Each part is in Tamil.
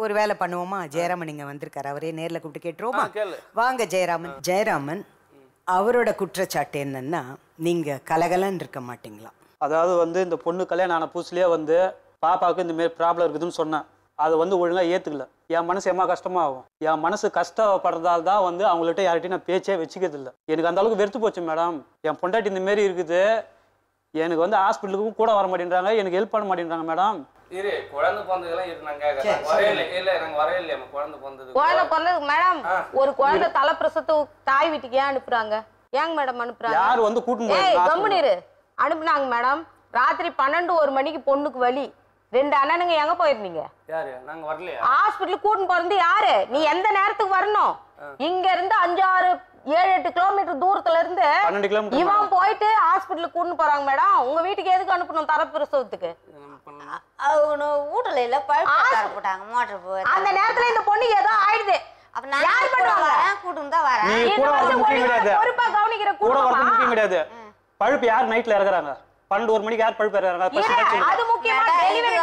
ஒரு வேலை பண்ணுவோமா? ஜெயராமன் இங்க வந்திருக்காரு, அவரே நேர்ல கூப்பிட்டு கேட்டுருவோமா? வாங்க ஜெயராமன். ஜெயராமன் அவரோட குற்றச்சாட்டு என்னன்னா, நீங்க கலகலன்னு இருக்க மாட்டீங்களா? அதாவது வந்து இந்த பொண்ணு கல்யாணம் ஆன புதுசுலேயே வந்து பாப்பாவுக்கு இந்த மாரி ப்ராப்ளம் இருக்குதுன்னு சொன்னேன். அதை வந்து ஒழுங்காக ஏற்றுக்கல. என் மனசு எம்மா கஷ்டமாகும். என் மனசு கஷ்டப்படுறதால தான் வந்து அவங்கள்ட்ட யார்கிட்டையும் நான் பேச்சே வச்சுக்கிறது இல்லை. எனக்கு அந்த அளவுக்கு வெறுத்து போச்சு மேடம். என் பொண்டாட்டி இந்த மாரி இருக்குது, எனக்கு வந்து ஹாஸ்பிட்டலுக்கும் கூட வர மாட்டேன்றாங்க, எனக்கு ஹெல்ப் பண்ண மாட்டேன்றாங்க மேடம். இரு குழந்தை பிறந்ததெல்லாம் இரு நாங்க வரையில இல்ல நாங்க வரையில குழந்தை பிறந்தது மேடம். ஒரு குழந்தை தலை பிரசத்து தாய் வீட்டுக்கு ஏன் அனுப்புறாங்க? ஏங்க மேடம் அனுப்புறாங்க? யார் வந்து கூட்டிட்டு கம்பெனிரு அனுப்புனாங்க மேடம். ராத்திரி 12-1 மணிக்கு பொண்ணுக்கு வலி. 2 அண்ணனுங்க எங்க போயிருந்தீங்க? யாரு? நாங்க வரலையா? ஹாஸ்பிட்டல் கூட்டிட்டு போறது யாரு? நீ எந்த நேரத்துக்கு வரணும்? இங்க இருந்து 5-6-7-8 கிலோமீட்டர் தூரத்துல இருந்து இவன் போயிட்டு ஹாஸ்பிட்டலுக்கு கூட்டிட்டு போறாங்க மேடம். உங்க வீட்டுக்கு எதுக்கு அனுப்பணும் தர பிரசவத்துக்கு? வீட்டுல இல்ல போட்டாங்க மோட்டர் போய் அந்த நேரத்துல இந்த பொண்ணு ஏதோ ஆயிடுது. அப்ப நான் யார் பண்ணுவாங்க? கூட்டம் தான் வரேன். பொறுப்பா கவனிக்கிற கூட வரது முக்கியம் கிடையாது. பழுப்பு யார் நைட்ல இறக்குறாங்க? 12-1 மணிக்கு யார் பழுப்பு இறக்குறாங்க? அது முக்கியமா டெலிவரி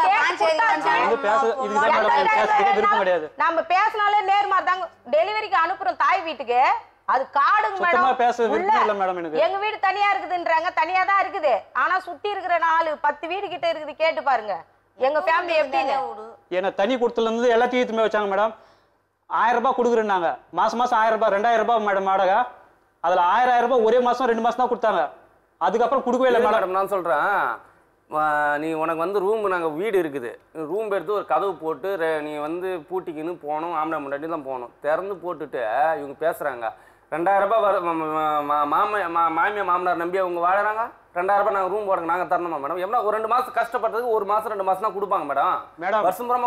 கிடையாது. நம்ம பேசினாலே நேர்மா தாங்க டெலிவரிக்கு அனுப்புறோம் தாய் வீட்டுக்கு. அது காடுங்க மேடம். எங்க வீடு தனியா இருக்குதுன்றாங்க. தனியா தான் இருக்குது. ஆனா சுத்தி இருக்கிற 4-10 வீடு கிட்ட இருக்குது. கேட்டு பாருங்க எங்க ஃபேமிலி எப்படின்னு. என்ன தனி கொடுத்துல இருந்து எல்லாத்தையும் ஏத்துமே வச்சாங்க மேடம். 1000 ரூபாய் கொடுக்குறேன்னாங்க. மாசம் 1000 ரூபாய் 2000 ரூபாய் மேடம் வாடகை. அதுல 1000 ரூபாய் ஒரே மாசம் 2 மாசம் தான் கொடுத்தாங்க. அதுக்கப்புறம் கொடுக்கவே இல்லை மேடம். நான் சொல்றேன், நீ உனக்கு வந்து ரூம் நாங்கள் வீடு இருக்குது, ரூம் எடுத்து ஒரு கதவு போட்டு நீ வந்து பூட்டிக்கின்னு போகணும். ஆம்பளை முன்னாடி தான் போகணும். திறந்து போட்டுட்டு இவங்க பேசுகிறாங்க 2000 ரூபாய் மாமியா மாமனார் நம்பி அவங்க வாழறாங்க. 2000 ரூபாய் நாங்கள் ரூம் போடுங்க நாங்கள் தரணுமா மேடம்? எவ்வளோ ஒரு 2 மாதம் கஷ்டப்படுறதுக்கு 1 மாதம் 2 மாசம் தான் கொடுப்பாங்க மேடம். மேடம் வருஷம் பூரா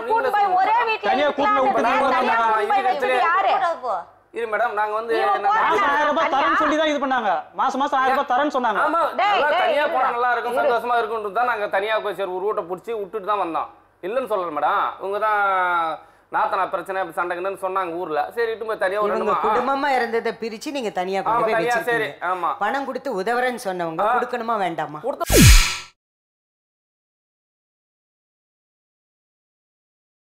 இரு மேடம். நாங்க வந்து 1000 ரூபாய் தரேன்னு சொல்லி தான் இது பண்ணாங்க. மாசம் 1000 ரூபாய் தரேன்னு சொன்னாங்க. ஆமா தனியா போனா நல்லா இருக்கும், சந்தோஷமா இருக்கும்ன்றது தான் நாங்க தனியா போய் சரி ஒரு ரூட்டை பிடிச்சி விட்டுட்டு தான் வந்தோம். இல்லைன்னு சொல்லல மேடம். இவங்க தான் நாத்தனா பிரச்சனை சண்டைக்குன்னு சொன்னாங்க ஊர்ல. சரி இட்டு போய் தனியா ஒரு குடும்பமா இருந்ததை பிரிச்சு நீங்க தனியா கொண்டு போய் வச்சிருக்கீங்க. சரி ஆமா. பணம் கொடுத்து உதவுறேன்னு சொன்னவங்க கொடுக்கணுமா வேண்டாமா?